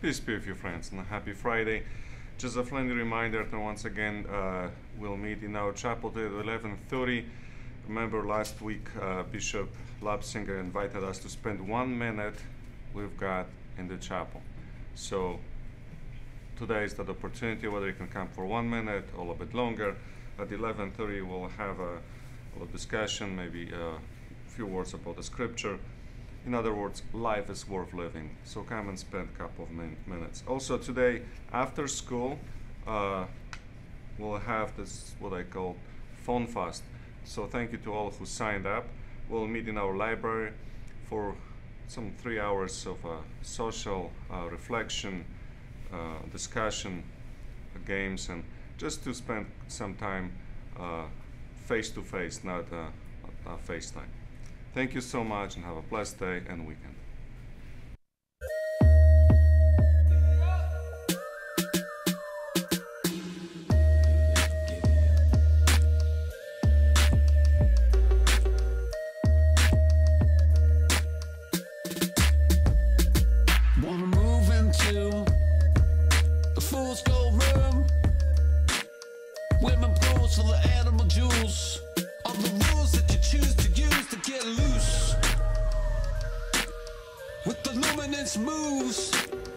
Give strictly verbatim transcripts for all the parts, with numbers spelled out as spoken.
Peace be with you, friends, and happy Friday. Just a friendly reminder that once again uh, we'll meet in our chapel today at eleven thirty. Remember last week uh, Bishop Lapsinger invited us to spend one minute with God in the chapel. So today is that opportunity, whether you can come for one minute or a little bit longer. At eleven thirty we'll have a, a little discussion, maybe a few words about the scripture. In other words, life is worth living. So come and spend a couple of min minutes. Also today, after school, uh, we'll have this, what I call phone fast. So thank you to all who signed up. We'll meet in our library for some three hours of uh, social uh, reflection, uh, discussion, uh, games, and just to spend some time uh, face to face, not, uh, not, not FaceTime. Thank you so much and have a blessed day and weekend. Wanna move into the fool's gold room, women pros full of animal jewels, all the rules that you choose to use to get loose with the luminous moves.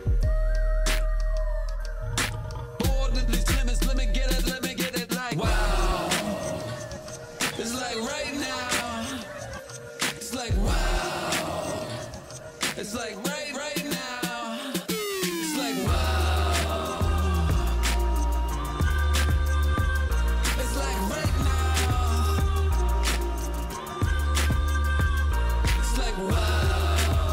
Bored in these limits, let me get it, let me get it like wow. It's like right now. It's like wow. It's like right, right now. It's like wow. It's like right now. It's like wow.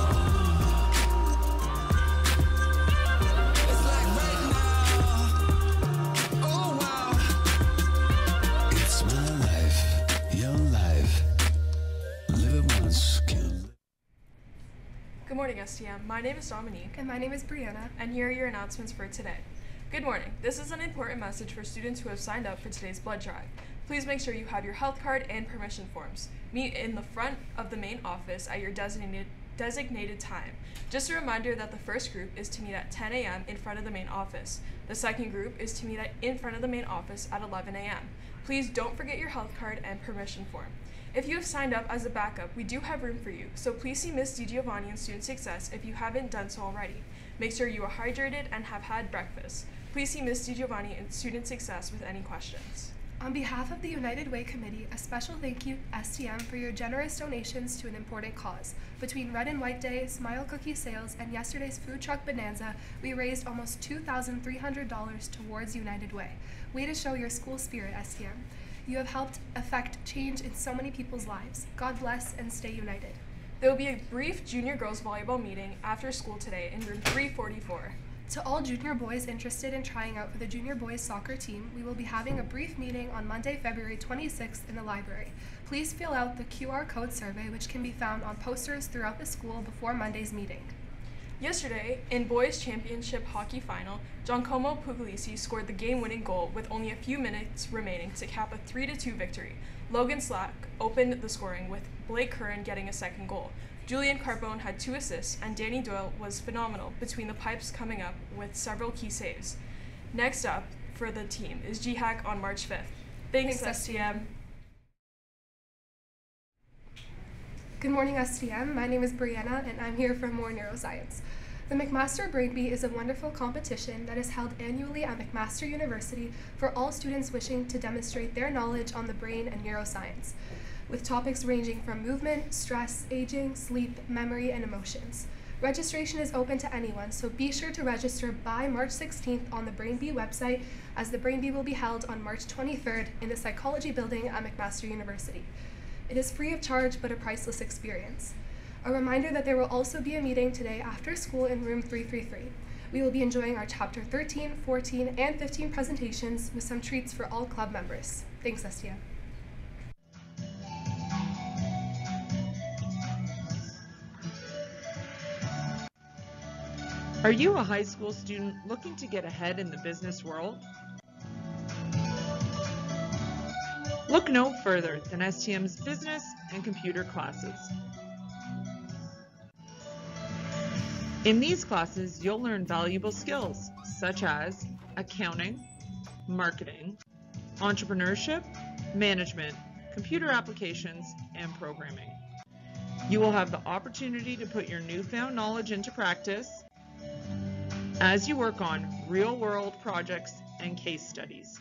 It's like right now. Oh wow. It's my life, your life. Live it once, kill. Good morning, S T M. My name is Dominique. And my name is Brianna. And here are your announcements for today. Good morning. This is an important message for students who have signed up for today's blood drive. Please make sure you have your health card and permission forms. Meet in the front of the main office at your designated designated time. Just a reminder that the first group is to meet at ten A M in front of the main office. The second group is to meet at, in front of the main office at eleven A M Please don't forget your health card and permission form. If you have signed up as a backup, we do have room for you, so please see Miz DiGiovanni in Student Success if you haven't done so already. Make sure you are hydrated and have had breakfast. Please see Miz DiGiovanni in Student Success with any questions. On behalf of the United Way Committee, a special thank you, S T M, for your generous donations to an important cause. Between Red and White Day, Smile Cookie sales, and yesterday's food truck bonanza, we raised almost two thousand three hundred dollars towards United Way. Way to show your school spirit, S T M. You have helped affect change in so many people's lives. God bless and stay united. There will be a brief junior girls volleyball meeting after school today in room three forty-four. To all junior boys interested in trying out for the junior boys soccer team, we will be having a brief meeting on Monday, February twenty-sixth in the library. Please fill out the Q R code survey, which can be found on posters throughout the school before Monday's meeting. Yesterday, in boys championship hockey final, Giancomo Puglisi scored the game-winning goal with only a few minutes remaining to cap a three to two victory. Logan Slack opened the scoring with Blake Curran getting a second goal. Julian Carbone had two assists, and Danny Doyle was phenomenal between the pipes, coming up with several key saves. Next up for the team is G HAC on March fifth. Thanks, Thanks S T M. Good morning, S T M. My name is Brianna, and I'm here for more neuroscience. The McMaster Brain Bee is a wonderful competition that is held annually at McMaster University for all students wishing to demonstrate their knowledge on the brain and neuroscience, with topics ranging from movement, stress, aging, sleep, memory, and emotions. Registration is open to anyone, so be sure to register by March sixteenth on the Brain Bee website, as the Brain Bee will be held on March twenty-third in the Psychology Building at McMaster University. It is free of charge, but a priceless experience. A reminder that there will also be a meeting today after school in room three thirty-three. We will be enjoying our chapter thirteen, fourteen, and fifteen presentations with some treats for all club members. Thanks, S T M. Are you a high school student looking to get ahead in the business world? Look no further than S T M's business and computer classes. In these classes, you'll learn valuable skills such as accounting, marketing, entrepreneurship, management, computer applications, and programming. You will have the opportunity to put your newfound knowledge into practice as you work on real-world projects and case studies.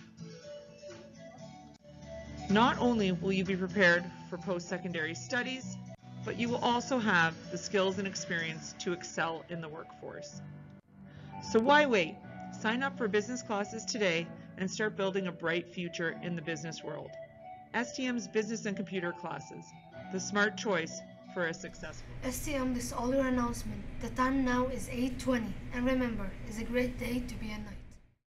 Not only will you be prepared for post-secondary studies, but you will also have the skills and experience to excel in the workforce. So why wait? Sign up for business classes today and start building a bright future in the business world. S T M's Business and Computer classes, the smart choice for a successful. S T M, this is all your announcement. The time now is eight twenty, and remember, it's a great day to be a knight.